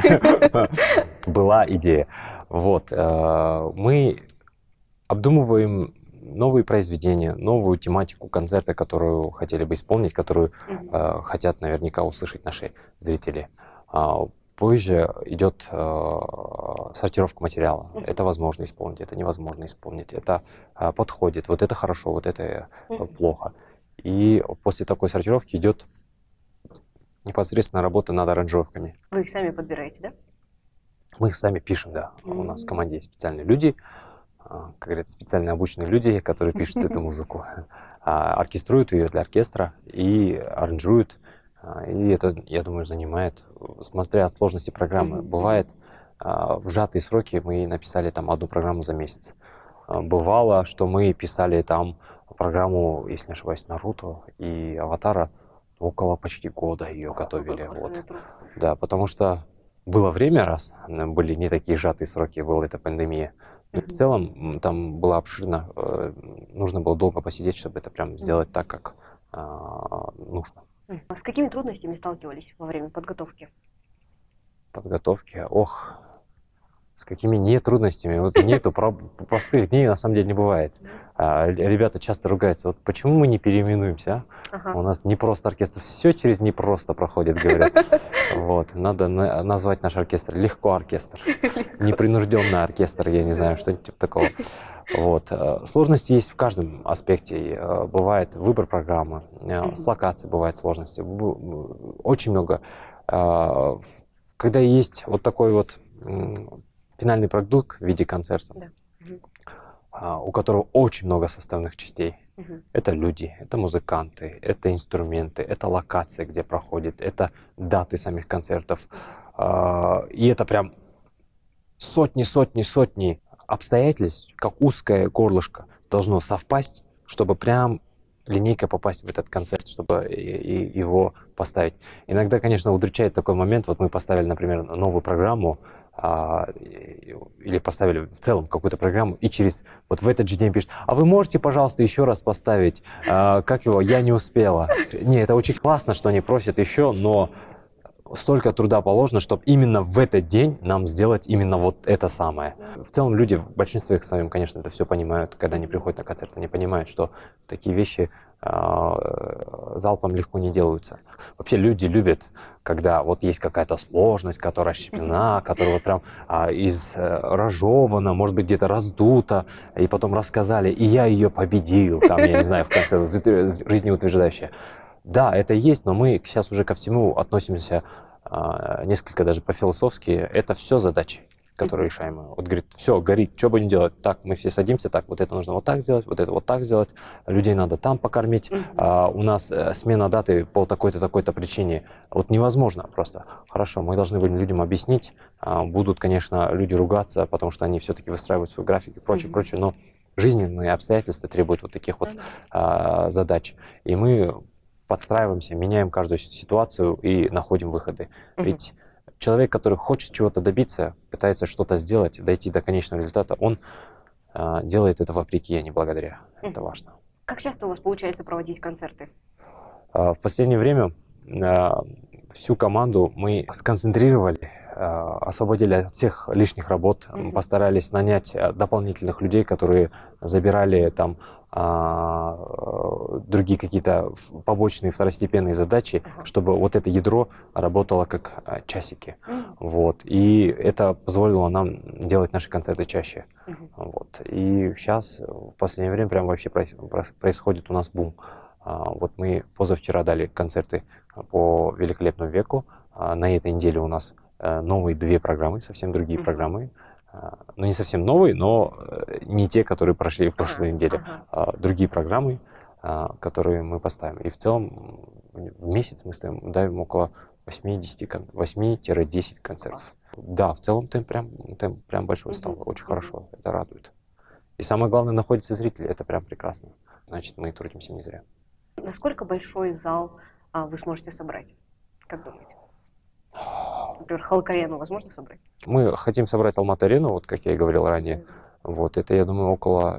Была идея. Вот. Мы обдумываем новые произведения, новую тематику концерта, которую хотели бы исполнить, которую хотят наверняка услышать наши зрители. Позже идет сортировка материала. Это возможно исполнить, это невозможно исполнить. Это подходит, вот это хорошо, вот это плохо. И после такой сортировки идет непосредственно работа над аранжировками. Вы их сами подбираете, да? Мы их сами пишем, да. У нас в команде есть специальные люди, как говорят, специально обученные люди, которые пишут эту музыку, оркеструют ее для оркестра и аранжируют. И это, я думаю, занимает, смотря от сложности программы, бывает, в сжатые сроки мы написали там одну программу за месяц. Бывало, что мы писали там программу, если не ошибаюсь, Наруто и Аватара, около почти года ее готовили. Вот. Да, потому что было время, раз были не такие сжатые сроки, была эта пандемия. Но в целом там было обширно, нужно было долго посидеть, чтобы это прям сделать так, как нужно. А с какими трудностями сталкивались во время подготовки? Ох, с какими не трудностями. Вот нету простых дней, на самом деле, не бывает. Ребята часто ругаются, вот почему мы не переименуемся, У нас не просто оркестр, все через не просто проходит, говорят. Вот, надо назвать наш оркестр легко оркестр, непринужденный оркестр, я не знаю, что-нибудь типа такого. Вот. Сложности есть в каждом аспекте. Бывает выбор программы, с локацией бывают сложности. Очень много. Когда есть вот такой вот финальный продукт в виде концерта, у которого очень много составных частей. Это люди, это музыканты, это инструменты, это локации, где проходит, это даты самих концертов. И это прям сотни обстоятельств, как узкое горлышко, должно совпасть, чтобы прям линейкой попасть в этот концерт, чтобы его поставить. Иногда, конечно, удручает такой момент. Вот мы поставили, например, новую программу, или поставили в целом какую-то программу, и вот в этот же день пишут: а вы можете, пожалуйста, еще раз поставить, я не успела. Не, это очень классно, что они просят еще, но столько труда положено, чтобы именно в этот день нам сделать именно вот это самое. В целом люди, в большинстве их своем, конечно, это все понимают, когда они приходят на концерт, они понимают, что такие вещи залпом легко не делаются. Вообще люди любят, когда вот есть какая-то сложность, которая щеплена, которая вот прям разжевана, может быть, где-то раздута, и потом рассказали, и я ее победил, там, я не знаю, в конце жизнеутверждающее. Да, это есть, но мы сейчас уже ко всему относимся несколько даже по-философски. Это все задачи, которые решаемые. Вот говорит, все, горит, что будем делать? Так, мы все садимся, так, вот это нужно вот так сделать, вот это вот так сделать, людей надо там покормить, у нас смена даты по такой-то, такой-то причине. Вот невозможно просто. Хорошо, мы должны будем людям объяснить, будут, конечно, люди ругаться, потому что они все-таки выстраивают свой график и прочее, прочее, но жизненные обстоятельства требуют вот таких вот задач. И мы подстраиваемся, меняем каждую ситуацию и находим выходы. Ведь человек, который хочет чего-то добиться, пытается что-то сделать, дойти до конечного результата, он делает это вопреки, а не благодаря. Это важно. Как часто у вас получается проводить концерты? В последнее время всю команду мы сконцентрировали, освободили от всех лишних работ, постарались нанять дополнительных людей, которые забирали там другие какие-то побочные второстепенные задачи, чтобы вот это ядро работало как часики. Вот. И это позволило нам делать наши концерты чаще. Вот. И сейчас, в последнее время, прям вообще происходит у нас бум. Вот мы позавчера дали концерты по «Великолепному веку». На этой неделе у нас новые 2 программы, совсем другие программы. Ну, не совсем новые, но не те, которые прошли в прошлой неделе. Другие программы, которые мы поставим. И в целом в месяц мы даем около 8-10 концертов. Да, в целом темп прям большой стал, очень хорошо, это радует. И самое главное, находятся зрители, это прям прекрасно. Значит, мы трудимся не зря. Насколько большой зал вы сможете собрать? Как думаете? Например, Халк-арену возможно собрать? Мы хотим собрать Алматы-арену, вот как я и говорил ранее. Вот, это, я думаю, около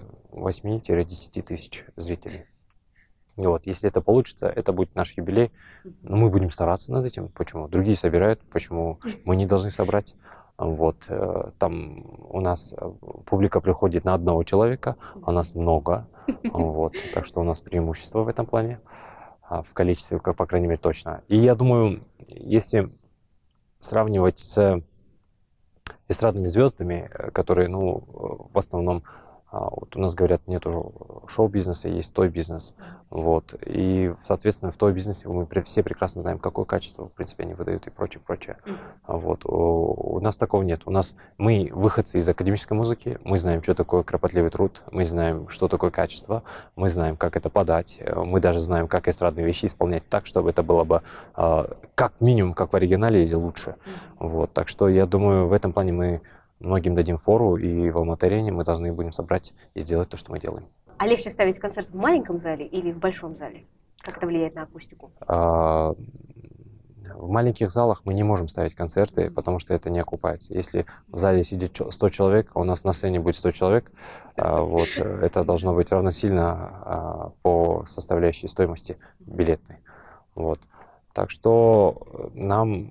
8-10 тысяч зрителей. И вот, если это получится, это будет наш юбилей. Но мы будем стараться над этим. Почему? Другие собирают, почему мы не должны собрать? Вот, там у нас публика приходит на одного человека, а нас много. Вот, так что у нас преимущество в этом плане. В количестве, по крайней мере, точно. И я думаю, если сравнивать с эстрадными звездами, которые, ну, в основном, вот у нас говорят, нету шоу-бизнеса, есть той-бизнес. Вот. И, соответственно, в той-бизнесе мы все прекрасно знаем, какое качество, в принципе, они выдают и прочее, прочее. Вот. У нас такого нет. Мы выходцы из академической музыки, мы знаем, что такое кропотливый труд, мы знаем, что такое качество, мы знаем, как это подать, мы даже знаем, как эстрадные вещи исполнять так, чтобы это было бы как минимум, как в оригинале или лучше. Вот. Так что, я думаю, в этом плане мы многим дадим фору, и в Алматы-арене мы должны будем собрать и сделать то, что мы делаем. А легче ставить концерт в маленьком зале или в большом зале? Как это влияет на акустику? В маленьких залах мы не можем ставить концерты, потому что это не окупается. Если в зале сидит 100 человек, а у нас на сцене будет 100 человек, вот, это должно быть равносильно по составляющей стоимости билетной. Вот. Так что нам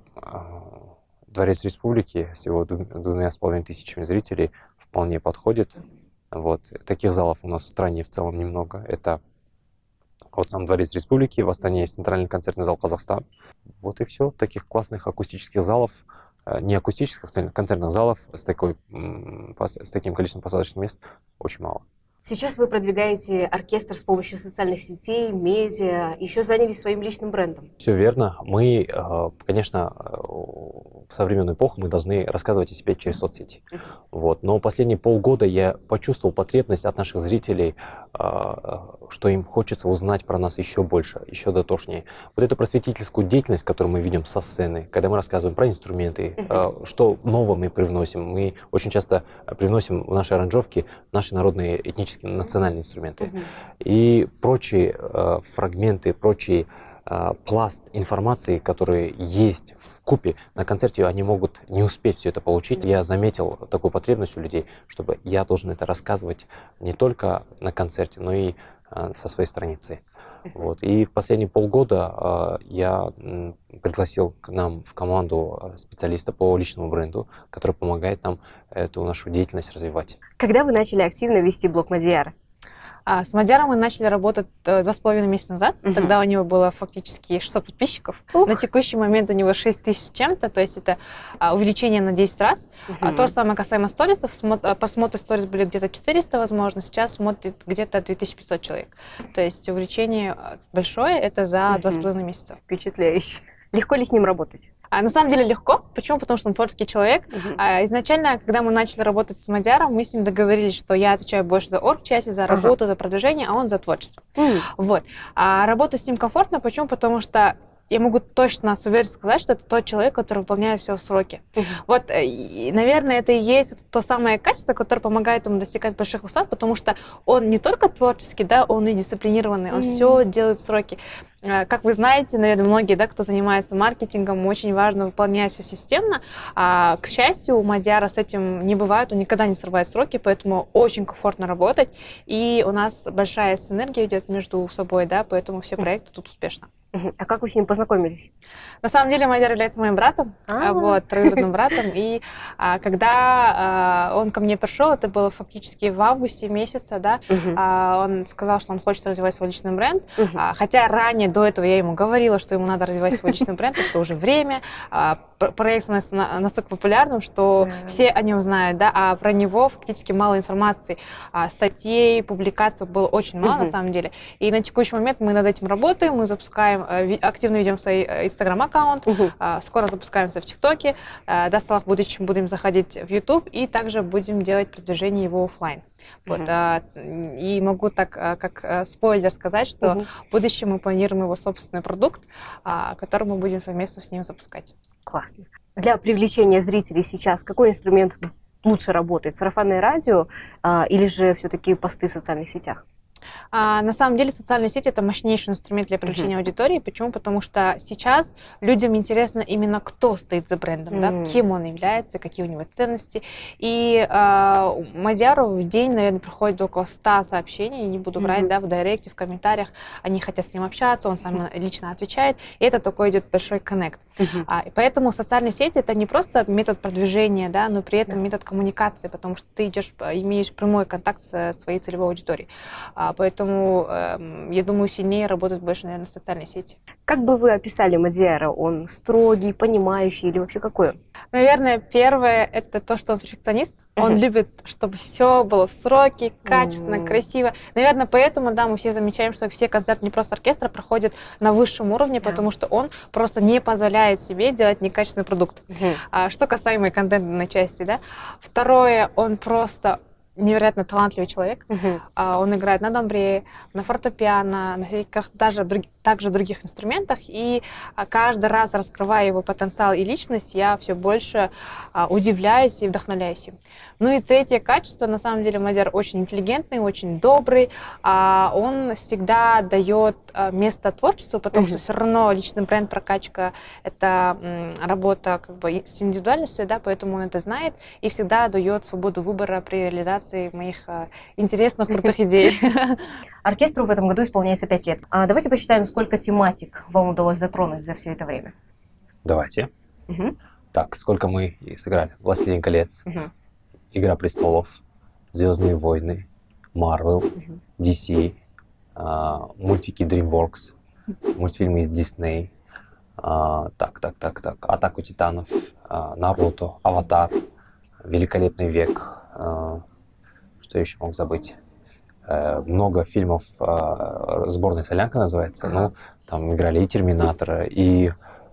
Дворец Республики с его 2,5 тысячами зрителей вполне подходит. Вот. Таких залов у нас в стране в целом немного. Это вот сам Дворец Республики, в Астане есть Центральный концертный зал «Казахстан». Вот и все. Таких классных акустических залов, не акустических, концертных залов с таким количеством посадочных мест очень мало. Сейчас вы продвигаете оркестр с помощью социальных сетей, медиа, еще занялись своим личным брендом. Все верно. Мы, конечно, в современную эпоху мы должны рассказывать о себе через соцсети. Вот. Но последние полгода я почувствовал потребность от наших зрителей, что им хочется узнать про нас еще больше, еще дотошнее. Вот эту просветительскую деятельность, которую мы видим со сцены, когда мы рассказываем про инструменты, что нового мы привносим. Мы очень часто привносим в наши аранжировки наши народные этнические национальные инструменты. И прочие фрагменты, прочие пласт информации, которые есть в купе на концерте, они могут не успеть все это получить. Я заметил такую потребность у людей, чтобы я должен это рассказывать не только на концерте, но и со своей страницы. Вот. И в последние полгода я пригласил к нам в команду специалиста по личному бренду, который помогает нам эту нашу деятельность развивать. Когда вы начали активно вести блог Мадиара? С Мадиаром мы начали работать 2,5 месяца назад. Тогда у него было фактически 600 подписчиков. На текущий момент у него 6 тысяч чем-то, то есть это увеличение на 10 раз. То же самое касаемо сторисов. Просмотры сторис были где-то 400, возможно, сейчас смотрит где-то 2500 человек. То есть увеличение большое, это за 2,5 месяца. Впечатляюще. Легко ли с ним работать? На самом деле легко. Почему? Потому что он творческий человек. Изначально, когда мы начали работать с Мадиаром, мы с ним договорились, что я отвечаю больше за оргчасть, за работу, за продвижение, а он за творчество. Вот. Работать с ним комфортно. Почему? Потому что я могу точно с уверенностью сказать, что это тот человек, который выполняет все в сроки. Вот, и, наверное, это и есть то самое качество, которое помогает ему достигать больших высот, потому что он не только творческий, да, он и дисциплинированный, он все делает в сроки. Как вы знаете, наверное, многие, да, кто занимается маркетингом, очень важно выполнять все системно. К счастью, у Мадиара с этим не бывает, он никогда не срывает сроки, поэтому очень комфортно работать. И у нас большая синергия идет между собой, да, поэтому все проекты тут успешно. А как вы с ним познакомились? На самом деле Мадиар является моим братом, вот, троюродным братом. И когда он ко мне пришел, это было фактически в августе месяце, да, он сказал, что он хочет развивать свой личный бренд. Хотя ранее, до этого я ему говорила, что ему надо развивать свой личный бренд, что уже время. Проект становится настолько популярным, что все о нем знают, да, а про него фактически мало информации. Статей, публикаций было очень мало на самом деле. И на текущий момент мы над этим работаем, мы запускаем, активно ведем свой Instagram-аккаунт, скоро запускаемся в ТикТоке, в будущем будем заходить в YouTube и также будем делать продвижение его офлайн. Вот, и могу так, как спойлер сказать, что в будущем мы планируем его собственный продукт, который мы будем совместно с ним запускать. Классно. Для привлечения зрителей сейчас какой инструмент лучше работает? Сарафанное радио или же все-таки посты в социальных сетях? На самом деле социальные сети – это мощнейший инструмент для привлечения аудитории. Почему? Потому что сейчас людям интересно именно, кто стоит за брендом, да, кем он является, какие у него ценности. И Мадиару в день, наверное, приходит около 100 сообщений, я не буду брать, да, в директе, в комментариях. Они хотят с ним общаться, он сам лично отвечает. И это такой идет большой коннект. И поэтому социальные сети – это не просто метод продвижения, да, но при этом метод коммуникации, потому что ты имеешь прямой контакт со своей целевой аудиторией. Поэтому, я думаю, сильнее работают больше, наверное, социальные сети. Как бы вы описали Мадиара? Он строгий, понимающий или вообще какой он? Наверное, первое – это то, что он перфекционист. Он любит, чтобы все было в сроки, качественно, красиво. Наверное, поэтому, да, мы все замечаем, что все концерты не просто оркестра проходят на высшем уровне, потому что он просто не позволяет себе делать некачественный продукт. Что касаемо контентной части, да. Второе, он просто невероятно талантливый человек. Он играет на домбре, на фортепиано, на также других инструментах. И каждый раз, раскрывая его потенциал и личность, я все больше удивляюсь и вдохновляюсь им. Ну и третье качество, на самом деле, Мадиар очень интеллигентный, очень добрый. Он всегда дает место творчеству, потому что все равно личный бренд, прокачка – это работа как бы с индивидуальностью, да, поэтому он это знает и всегда дает свободу выбора при реализации моих интересных, крутых идей. Оркестру в этом году исполняется 5 лет. Давайте посчитаем, сколько тематик вам удалось затронуть за все это время. Давайте. Так, сколько мы сыграли? «Властелин колец», «Игра престолов», «Звездные войны», Marvel, DC, мультики DreamWorks, мультфильмы из Disney, «Атаку титанов», «Наруто», «Аватар», «Великолепный век», что еще мог забыть? Много фильмов, «Сборная солянка» называется, ну, там играли и «Терминатора», и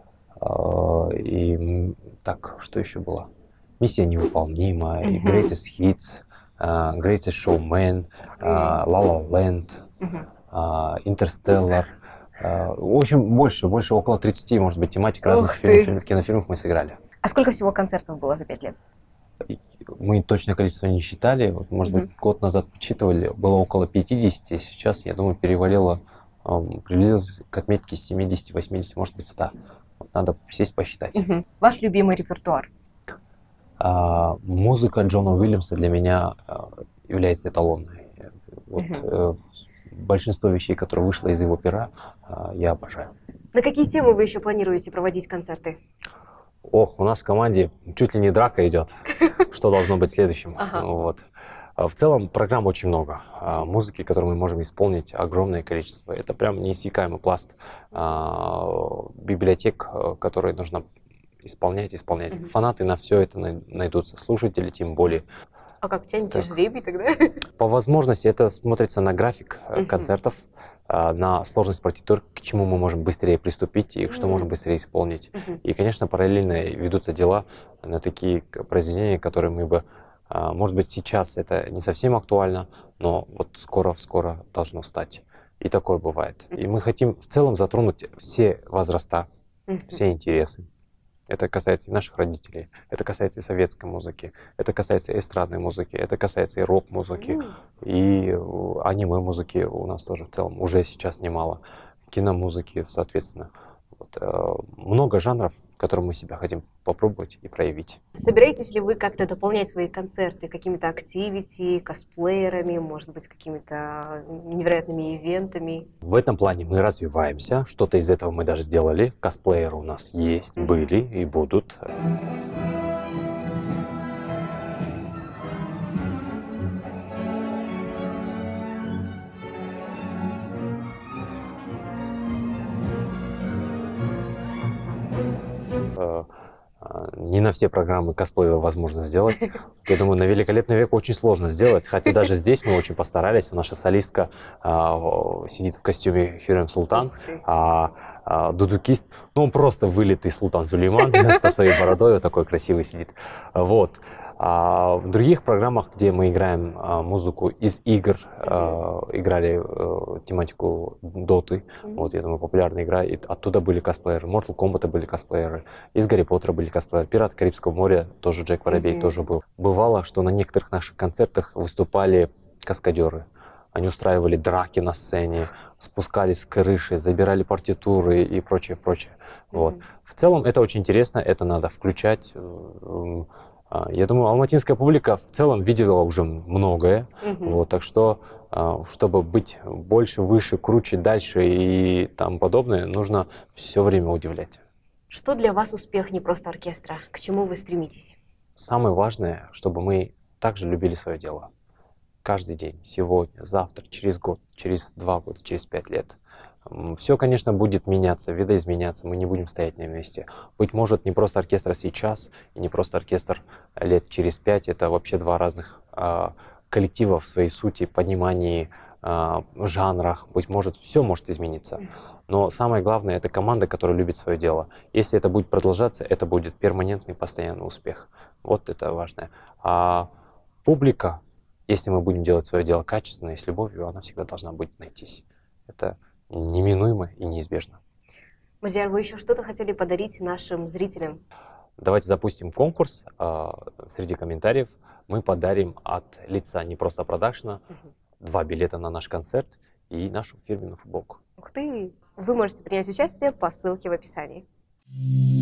так, что еще было? «Миссия невыполнима», и «Greatest Hits», «Greatest Showman», «La La Land», «Интерстеллар». В общем, больше, около 30, может быть, тематик разных кинофильмов мы сыграли. А сколько всего концертов было за 5 лет? Мы точное количество не считали. Вот, может быть, год назад подсчитывали, было около 50. Сейчас, я думаю, приблизилось к отметке 70, 80, может быть, 100. Вот, надо сесть посчитать. Ваш любимый репертуар? Музыка Джона Уильямса для меня является эталонной. Вот, большинство вещей, которые вышло из его пера, я обожаю. На какие темы вы еще планируете проводить концерты? Ох, у нас в команде чуть ли не драка идет, что должно быть следующим. Вот. В целом программ очень много. Музыки, которую мы можем исполнить, огромное количество. Это прям неиссякаемый пласт библиотек, которые нужно исполнять. Фанаты на все это найдутся, слушатели тем более. А как тянете жребий тогда? По возможности это смотрится на график концертов, на сложность партитур, к чему мы можем быстрее приступить и что можем быстрее исполнить. И, конечно, параллельно ведутся дела на такие произведения, которые мы бы, может быть, сейчас это не совсем актуально, но вот скоро должно стать. И такое бывает. И мы хотим в целом затронуть все возраста, все интересы. Это касается и наших родителей, это касается и советской музыки, это касается и эстрадной музыки, это касается и рок-музыки, и аниме-музыки у нас тоже в целом уже сейчас немало, киномузыки, соответственно. Вот, много жанров, в которых мы себя хотим попробовать и проявить. Собираетесь ли вы как-то дополнять свои концерты какими-то активити, косплеерами, может быть, какими-то невероятными ивентами? В этом плане мы развиваемся, что-то из этого мы даже сделали. Косплееры у нас есть, были и будут. Не на все программы косплея возможно сделать. Я думаю, на «Великолепный век» очень сложно сделать, хотя даже здесь мы очень постарались. Наша солистка сидит в костюме Хюррем Султан, а дудукист, ну он просто вылитый Султан Сулейман со своей бородой, вот такой красивый сидит. Вот. А в других программах, где мы играем музыку из игр, играли тематику Доты, вот, я думаю, популярная игра, и оттуда были косплееры, Mortal Kombat были косплееры, из Гарри Поттера были косплееры, Пираты Карибского моря, тоже Джек Воробей тоже был. Бывало, что на некоторых наших концертах выступали каскадеры. Они устраивали драки на сцене, спускались с крыши, забирали партитуры и прочее. Вот. В целом это очень интересно, это надо включать. Я думаю, алматинская публика в целом видела уже многое, вот, так что, чтобы быть больше, выше, круче, дальше и тому подобное, нужно все время удивлять. Что для вас успех не просто оркестра? К чему вы стремитесь? Самое важное, чтобы мы также любили свое дело. Каждый день, сегодня, завтра, через год, через 2 года, через 5 лет. Все, конечно, будет меняться, видоизменяться, мы не будем стоять на месте. Быть может, не просто оркестр сейчас, и не просто оркестр лет через 5, это вообще два разных коллектива в своей сути, понимании, жанрах. Быть может, все может измениться. Но самое главное, это команда, которая любит свое дело. Если это будет продолжаться, это будет перманентный, постоянный успех. Вот это важное. А публика, если мы будем делать свое дело качественно и с любовью, она всегда должна будет найтись. Это неминуемо и неизбежно. Мадияр, вы еще что-то хотели подарить нашим зрителям? Давайте запустим конкурс. Среди комментариев мы подарим от лица «Не просто продакшна» 2 билета на наш концерт и нашу фирменную футболку. Ух ты! Вы можете принять участие по ссылке в описании.